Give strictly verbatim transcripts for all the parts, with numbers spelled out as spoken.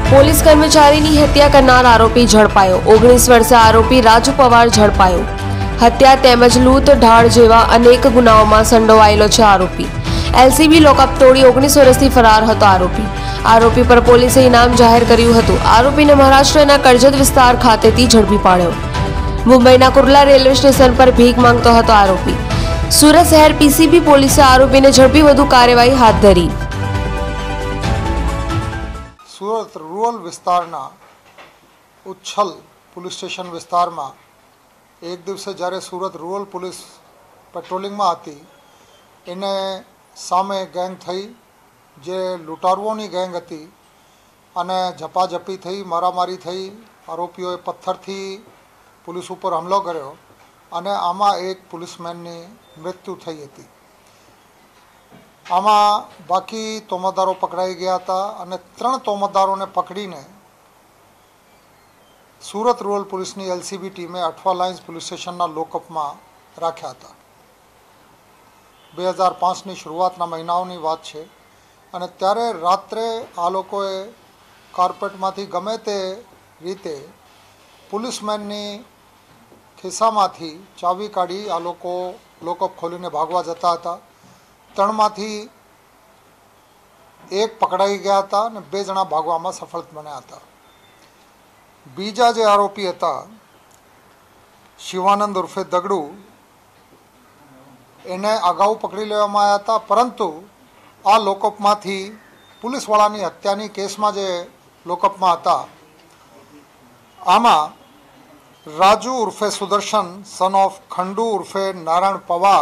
Police કર્મચારીની હત્યા કરનાર આરોપી ઝડપાયો। ઓગણીસ વર્ષીય આરોપી રાજુ પવાર ઝડપાયો। હત્યા તેમજ લૂંટ ઢાળ જેવા અનેક ગુનાઓમાં સંડોવાયેલો છે આરોપી। એલસીબી લોકઅપ તોડી ઓગણીસ વર્ષથી ફરાર હતો આરોપી। આરોપી પર પોલીસે ઇનામ જાહેર કર્યું હતું। આરોપીને મહારાષ્ટ્રના કરજત વિસ્તાર ખાતેથી ઝડપી પાડ્યો। મુંબઈના કુર્લા રેલવે સ્ટેશન પર ભીખ માંગતો હતો આરોપી। સુરત શહેર પીસીબી પોલીસે આરોપીને ઝડપી વધુ કાર્યવાહી હાથ ધરી। सूरत रूरल विस्तारना उच्छल पुलिस स्टेशन विस्तार में एक दिवसे જ્યારે सूरत रूरल पुलिस पेट्रोलिंग में आती એને સામે ગેંગ થઈ જે લૂંટારુઓની ગેંગ હતી અને ઝપાઝપી થઈ, મારામારી થઈ। આરોપીઓએ પથ્થરથી પોલીસ ઉપર હુમલો કર્યો અને આમાં એક પોલીસમેનની મૃત્યુ થઈ હતી। આમાં બાકી તોમતદારો પકડાઈ ગયા હતા અને ત્રણ તોમતદારોને પકડીને સુરત રૂરલ પોલીસની એલસીબી ટીમે અઠવા લાઇન્સ પોલીસ સ્ટેશનના લોકઅપમાં રાખ્યા હતા। બે હજાર પાંચની શરૂઆતના મહિનાઓની વાત છે અને ત્યારે રાત્રે આ લોકોએ કાર્પેટમાંથી ગમે તે રીતે પોલીસમેનની ખિસ્સામાંથી ચાવી કાઢી આ લોકો લોકઅપ ખોલીને ભાગવા જતા હતા। ત્રણમાંથી એક પકડાઈ ગયા હતા અને બે જણા ભાગવામાં સફળ બન્યા હતા। બીજા જે આરોપી હતા શિવાનંદ ઉર્ફે દગડુ એને અગાઉ પકડી લેવામાં આવ્યા હતા, પરંતુ આ લોકઅપમાંથી પોલીસવાળાની હત્યાની કેસમાં જે લોકઅપમાં હતા આમાં રાજુ ઉર્ફે સુદર્શન સન ઓફ ખંડુ ઉર્ફે નારાયણ પવાર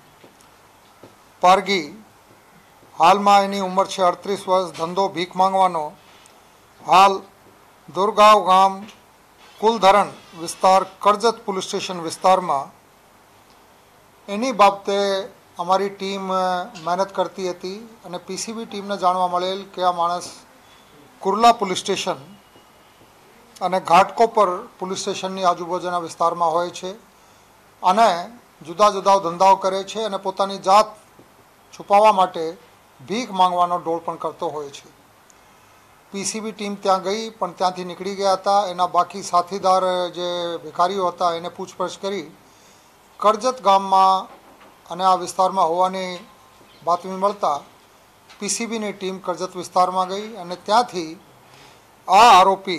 પારગી, હાલમાં એની ઉંમર છે અડત્રીસ વર્ષ, ધંધો ભીખ માંગવાનો। હાલ દુર્ગાવ ગામ કુલધરણ વિસ્તાર કરજત પોલીસ સ્ટેશન વિસ્તારમાં એની બાબતે અમારી ટીમ મહેનત કરતી હતી અને પીસીબી ટીમને જાણવા મળેલ કે આ માણસ કુર્લા પોલીસ સ્ટેશન અને ઘાટકોપર પોલીસ સ્ટેશનની આજુબાજુના વિસ્તારમાં હોય છે અને જુદા જુદા ધંધાઓ કરે છે અને પોતાની જાત છુપાવવા માટે ભીખ માંગવાનો ડોળ પણ કરતો હોય છે। પીસીબી ટીમ ત્યાં ગઈ પણ ત્યાંથી નીકળી ગયા હતા। એના બાકી સાથીદાર જે ભિખારીઓ હતા એને પૂછપરછ કરી કરજત ગામમાં અને આ વિસ્તારમાં હોવાની બાતમી મળતા પીસીબીની ટીમ કરજત વિસ્તારમાં ગઈ અને ત્યાંથી આ આરોપી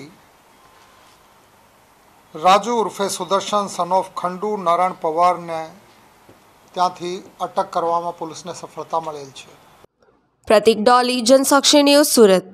રાજુ ઉર્ફે સુદર્શન સન ઓફ ખંડુ નારાયણ પવારને ત્યાંથી અટક કરવામાં પોલીસને સફળતા મળેલ છે। પ્રતિક ડોલી, જનસાક્ષી ન્યૂઝ, સુરત।